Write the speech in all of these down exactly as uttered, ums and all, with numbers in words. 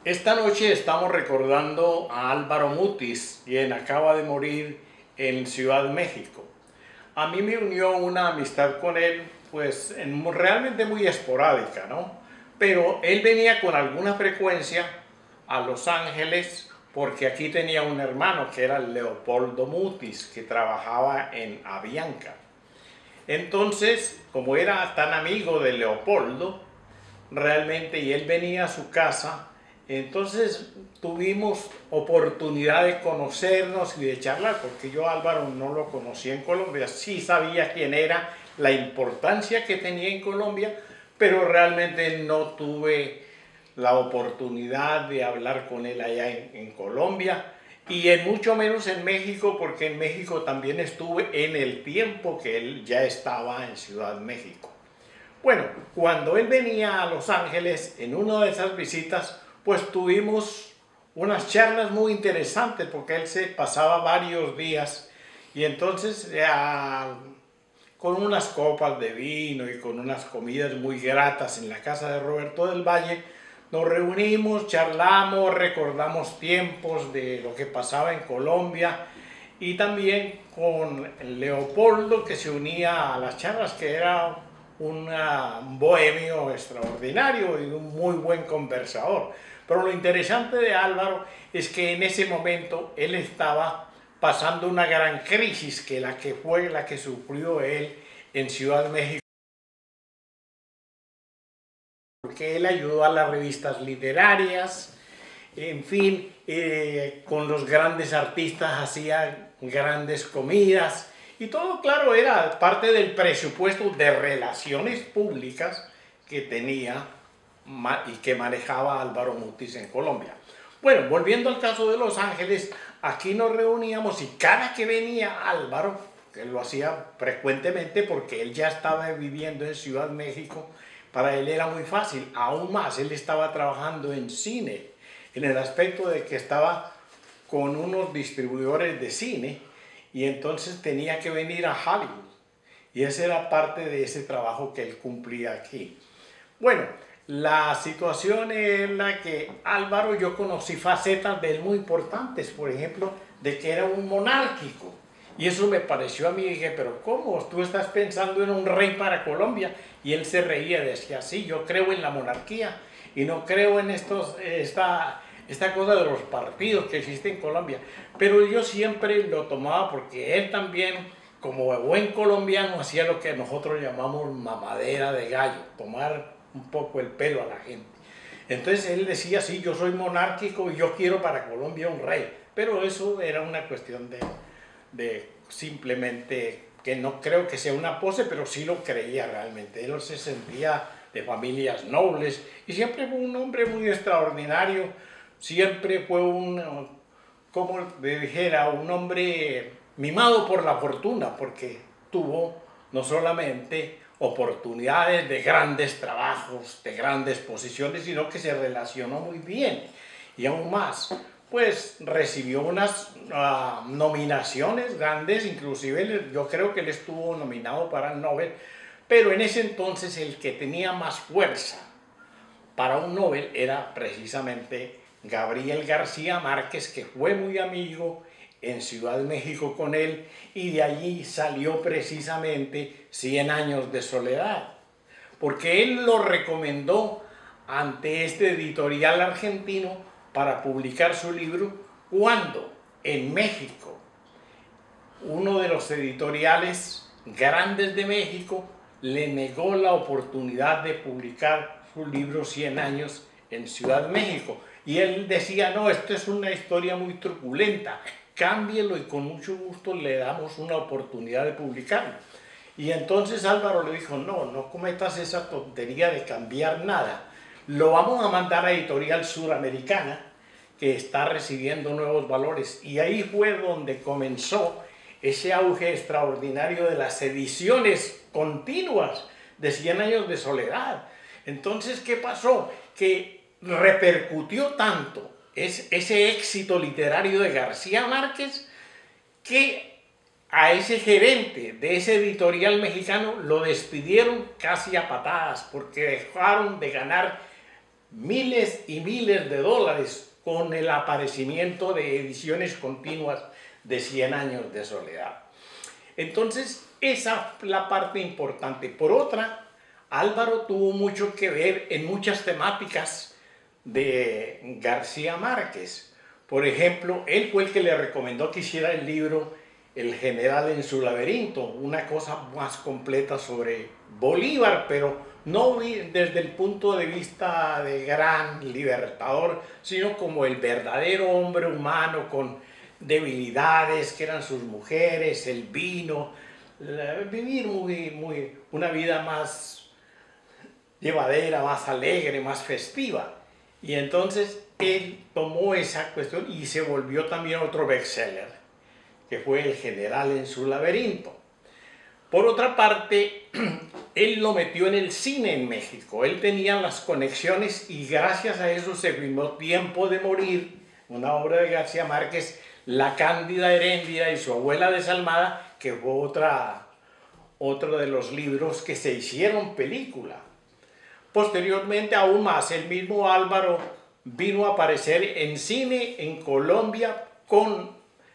Esta noche estamos recordando a Álvaro Mutis, quien acaba de morir en Ciudad de México. A mí me unió una amistad con él, pues en, realmente muy esporádica, ¿no? Pero él venía con alguna frecuencia a Los Ángeles porque aquí tenía un hermano que era Leopoldo Mutis, que trabajaba en Avianca. Entonces, como era tan amigo de Leopoldo, realmente, y él venía a su casa, entonces tuvimos oportunidad de conocernos y de charlar, porque yo a Álvaro no lo conocía en Colombia, sí sabía quién era, la importancia que tenía en Colombia, pero realmente no tuve la oportunidad de hablar con él allá en, en Colombia, y en mucho menos en México, porque en México también estuve en el tiempo que él ya estaba en Ciudad de México. Bueno, cuando él venía a Los Ángeles, en una de esas visitas, pues tuvimos unas charlas muy interesantes, porque él se pasaba varios días y entonces ya, con unas copas de vino y con unas comidas muy gratas en la casa de Roberto del Valle, nos reunimos, charlamos, recordamos tiempos de lo que pasaba en Colombia, y también con Leopoldo, que se unía a las charlas, que era una, un bohemio extraordinario y un muy buen conversador. Pero lo interesante de Álvaro es que en ese momento él estaba pasando una gran crisis, que la que fue la que sufrió él en Ciudad de México, porque él ayudó a las revistas literarias, en fin, eh, con los grandes artistas hacía grandes comidas, y todo, claro, era parte del presupuesto de relaciones públicas que tenía y que manejaba Álvaro Mutis en Colombia. Bueno, volviendo al caso de Los Ángeles, aquí nos reuníamos y cada que venía Álvaro, que lo hacía frecuentemente porque él ya estaba viviendo en Ciudad de México, para él era muy fácil. Aún más, él estaba trabajando en cine, en el aspecto de que estaba con unos distribuidores de cine, y entonces tenía que venir a Hollywood, y esa era parte de ese trabajo que él cumplía aquí. Bueno, la situación es la que Álvaro, yo conocí facetas de él muy importantes, por ejemplo, de que era un monárquico, y eso me pareció a mí. Dije, pero ¿cómo? Tú estás pensando en un rey para Colombia. Y él se reía, decía, sí, yo creo en la monarquía y no creo en estos, esta, esta cosa de los partidos que existen en Colombia. Pero yo siempre lo tomaba porque él también, como buen colombiano, hacía lo que nosotros llamamos mamadera de gallo, tomar un poco el pelo a la gente. Entonces él decía, sí, yo soy monárquico y yo quiero para Colombia un rey. Pero eso era una cuestión de, de simplemente, que no creo que sea una pose, pero sí lo creía realmente. Él se sentía de familias nobles y siempre fue un hombre muy extraordinario. Siempre fue un, como le dijera, un hombre mimado por la fortuna, porque tuvo no solamente oportunidades de grandes trabajos, de grandes posiciones, sino que se relacionó muy bien. Y aún más, pues recibió unas uh, nominaciones grandes, inclusive yo creo que él estuvo nominado para el Nobel, pero en ese entonces el que tenía más fuerza para un Nobel era precisamente Gabriel García Márquez, que fue muy amigo en Ciudad de México con él, y de allí salió precisamente Cien años de soledad, porque él lo recomendó ante este editorial argentino para publicar su libro, cuando en México uno de los editoriales grandes de México le negó la oportunidad de publicar su libro Cien años en Ciudad de México. Y él decía, no, esto es una historia muy truculenta, cámbielo y con mucho gusto le damos una oportunidad de publicarlo. Y entonces Álvaro le dijo, no, no cometas esa tontería de cambiar nada. Lo vamos a mandar a Editorial Suramericana, que está recibiendo nuevos valores. Y ahí fue donde comenzó ese auge extraordinario de las ediciones continuas de Cien años de soledad. Entonces, ¿qué pasó? Que repercutió tanto ese éxito literario de García Márquez, que a ese gerente de ese editorial mexicano lo despidieron casi a patadas, porque dejaron de ganar miles y miles de dólares con el aparecimiento de ediciones continuas de Cien años de soledad. Entonces, esa es la parte importante. Por otra, Álvaro tuvo mucho que ver en muchas temáticas de García Márquez. Por ejemplo, él fue el que le recomendó que hiciera el libro El general en su laberinto, una cosa más completa sobre Bolívar, pero no desde el punto de vista de gran libertador, sino como el verdadero hombre humano con debilidades que eran sus mujeres, el vino, vivir muy, muy, una vida más llevadera, más alegre, más festiva. Y entonces él tomó esa cuestión y se volvió también otro bestseller, que fue El general en su laberinto. Por otra parte, él lo metió en el cine en México. Él tenía las conexiones y gracias a eso se filmó Tiempo de morir, una obra de García Márquez, La Cándida Heréndida y su abuela desalmada, que fue otra, otro de los libros que se hicieron película. Posteriormente, aún más, el mismo Álvaro vino a aparecer en cine en Colombia con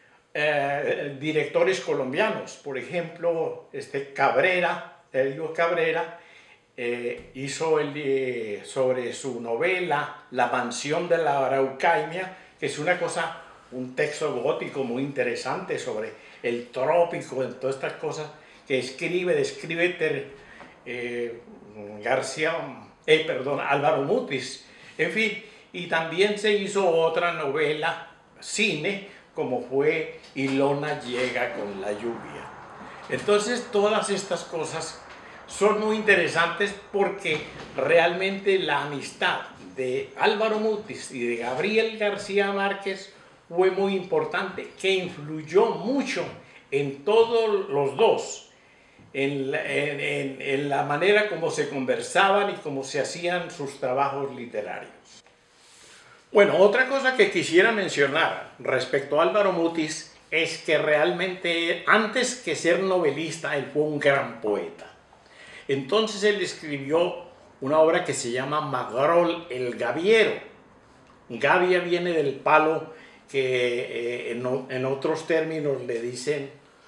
eh, directores colombianos. Por ejemplo, este Cabrera, Elio Cabrera, eh, hizo el, eh, sobre su novela La mansión de la Araucaimia, que es una cosa, un texto gótico muy interesante sobre el trópico, en todas estas cosas que escribe, describe ter, eh, García, eh, perdón, Álvaro Mutis. En fin, y también se hizo otra novela, cine, como fue Ilona llega con la lluvia. Entonces, todas estas cosas son muy interesantes porque realmente la amistad de Álvaro Mutis y de Gabriel García Márquez fue muy importante, que influyó mucho en todos los dos, en la, en, en, en la manera como se conversaban y cómo se hacían sus trabajos literarios. Bueno, otra cosa que quisiera mencionar respecto a Álvaro Mutis es que realmente, antes que ser novelista, él fue un gran poeta. Entonces él escribió una obra que se llama Magrol el Gaviero. Gavia viene del palo que eh, en, en otros términos le dicen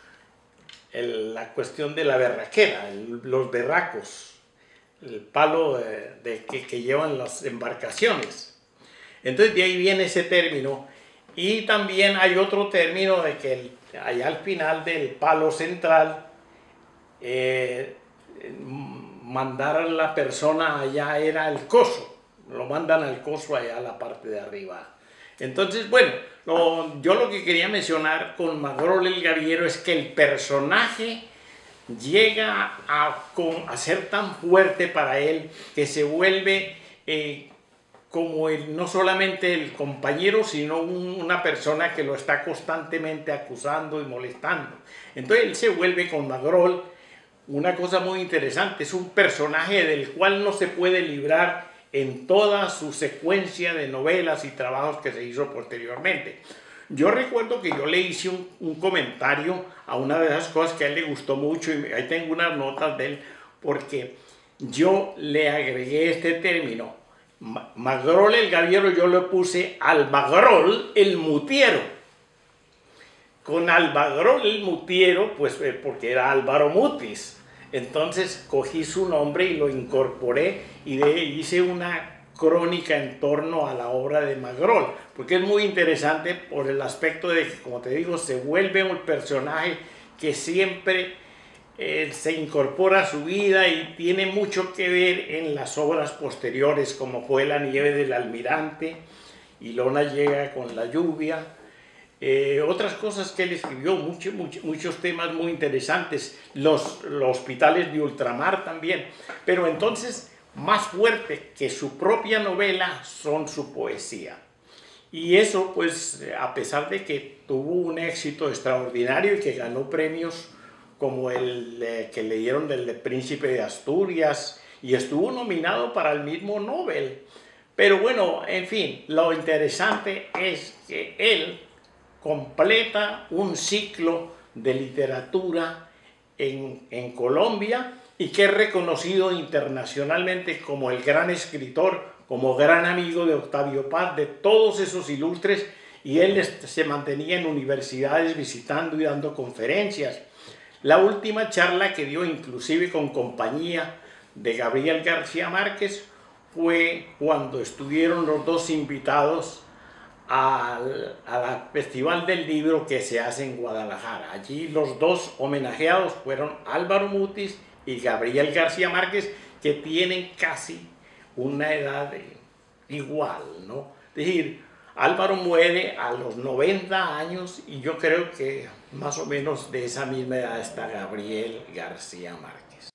el, la cuestión de la berraquera, el, los berracos, el palo de, de, que, que llevan las embarcaciones. Entonces de ahí viene ese término. Y también hay otro término de que el, allá al final del palo central, eh, mandar a la persona allá era el coso, lo mandan al coso allá a la parte de arriba. Entonces, bueno, lo, yo lo que quería mencionar con Magrol el Gaviero es que el personaje llega a, con, a ser tan fuerte para él que se vuelve eh, como el, no solamente el compañero, sino un, una persona que lo está constantemente acusando y molestando. Entonces él se vuelve con Magrol una cosa muy interesante, es un personaje del cual no se puede librar en toda su secuencia de novelas y trabajos que se hizo posteriormente. Yo recuerdo que yo le hice un, un comentario a una de esas cosas que a él le gustó mucho y ahí tengo unas notas de él, porque yo le agregué este término, Magrol el Gaviero, yo le puse Almagrol el Mutiero. Con Almagrol el Mutiero, pues porque era Álvaro Mutis. Entonces cogí su nombre y lo incorporé y de, hice una crónica en torno a la obra de Magrol, porque es muy interesante por el aspecto de que, como te digo, se vuelve un personaje que siempre eh, se incorpora a su vida y tiene mucho que ver en las obras posteriores, como fue La nieve del almirante, Ilona llega con la lluvia. Eh, otras cosas que él escribió, mucho, mucho, muchos temas muy interesantes, los, los hospitales de ultramar también, pero entonces más fuerte que su propia novela son su poesía. Y eso, pues, a pesar de que tuvo un éxito extraordinario y que ganó premios como el eh, que le dieron del de Príncipe de Asturias y estuvo nominado para el mismo Nobel. Pero bueno, en fin, lo interesante es que él completa un ciclo de literatura en, en Colombia y que es reconocido internacionalmente como el gran escritor como gran amigo de Octavio Paz, de todos esos ilustres, y él se mantenía en universidades visitando y dando conferencias. La última charla que dio, inclusive con compañía de Gabriel García Márquez, fue cuando estuvieron los dos invitados al, al Festival del Libro que se hace en Guadalajara. Allí los dos homenajeados fueron Álvaro Mutis y Gabriel García Márquez, que tienen casi una edad igual, ¿no? Es decir, Álvaro muere a los noventa años y yo creo que más o menos de esa misma edad está Gabriel García Márquez.